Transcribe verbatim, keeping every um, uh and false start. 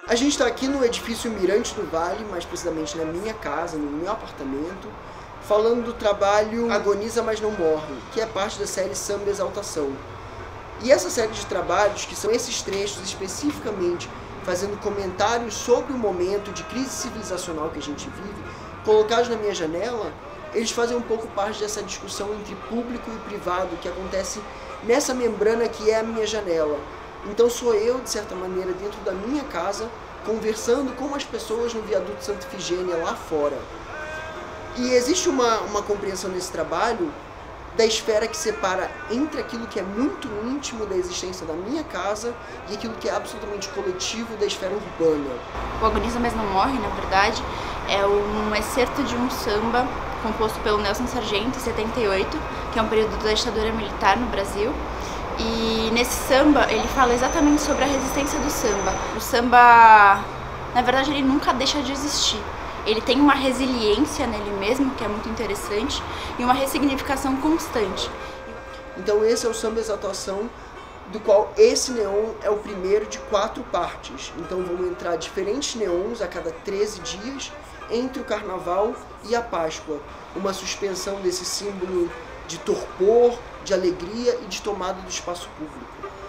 A gente está aqui no edifício Mirante do Vale, mais precisamente na minha casa, no meu apartamento, falando do trabalho Agoniza Mas Não Morre, que é parte da série Samba Exaltação. E essa série de trabalhos, que são esses trechos especificamente fazendo comentários sobre o momento de crise civilizacional que a gente vive, colocados na minha janela, eles fazem um pouco parte dessa discussão entre público e privado que acontece nessa membrana que é a minha janela. Então sou eu, de certa maneira, dentro da minha casa, conversando com as pessoas no viaduto Santa Ifigênia lá fora. E existe uma, uma compreensão nesse trabalho da esfera que separa entre aquilo que é muito íntimo da existência da minha casa e aquilo que é absolutamente coletivo da esfera urbana. O Agoniza Mas Não Morre, na verdade, é um excerto de um samba composto pelo Nelson Sargento, em setenta e oito, que é um período da ditadura militar no Brasil. E nesse samba ele fala exatamente sobre a resistência do samba. O samba, na verdade, ele nunca deixa de existir. Ele tem uma resiliência nele mesmo, que é muito interessante, e uma ressignificação constante. Então esse é o Samba Exaltação, do qual esse neon é o primeiro de quatro partes. Então vão entrar diferentes neons a cada treze dias, entre o Carnaval e a Páscoa. Uma suspensão desse símbolo de torpor, de alegria e de tomada do espaço público.